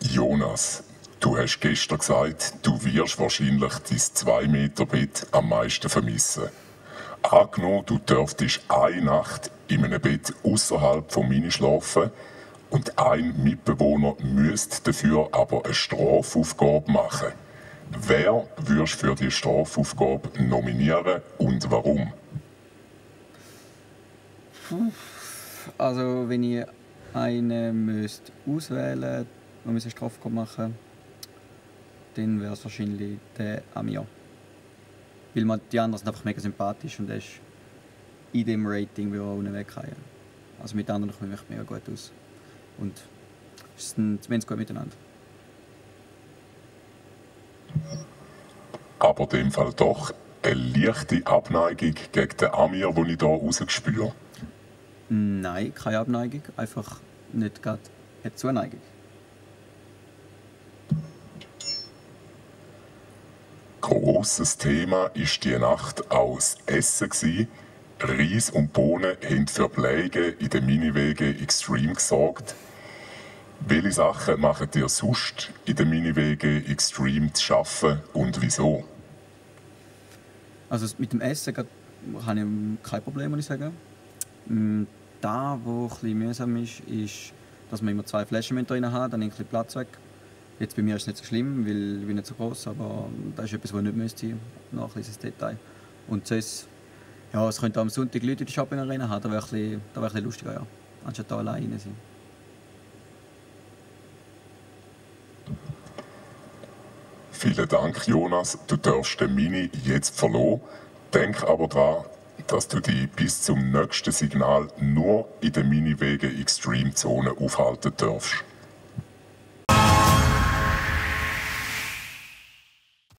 Jonas, du hast gestern gesagt, du wirst wahrscheinlich dein 2-Meter-Bett am meisten vermissen. Angenommen, du dürftest eine Nacht in einem Bett außerhalb vom Mini schlafen und ein Mitbewohner müsste dafür aber eine Strafaufgabe machen. Wer würdest du für die Strafaufgabe nominieren und warum? Also wenn ich einen müsste auswählen müsste, eine Strafaufgabe machen, dann wäre es wahrscheinlich der Amir. Weil die anderen sind einfach mega sympathisch und er ist in dem Rating, wie er unten wegkommen. Also mit den anderen komme ich mega gut aus. Und es sind zumindest gut miteinander. Aber in dem Fall doch eine leichte Abneigung gegen den Amir, den ich hier rausspüre. Nein, keine Abneigung, einfach nicht gerade eine Zuneigung. Grosses Thema war die Nacht auch das Essen. Reis und Bohnen haben für Pflege in den Miniwegen extrem gesorgt. Welche Sachen machen dir sonst in den Miniwegen extrem zu arbeiten und wieso? Also mit dem Essen habe ich kein Problem, muss ich sagen. Da, wo es ein bisschen mühsam ist, dass man immer 2 Flaschen drin hat, dann nimmt ein bisschen Platz weg. Jetzt bei mir ist es nicht so schlimm, weil ich nicht so groß, aber das ist etwas, was nicht müsste, noch ein kleines Detail. Und sonst, ja, es könnte am Sonntag Leute in die Shopping Arena haben, das wäre ein bisschen lustiger, ja. Anstatt da alleine rein sein. Vielen Dank, Jonas. Du darfst den Mini jetzt verloren. Denk aber daran, dass du dich bis zum nächsten Signal nur in den Miniwegen Extreme Zone aufhalten darfst.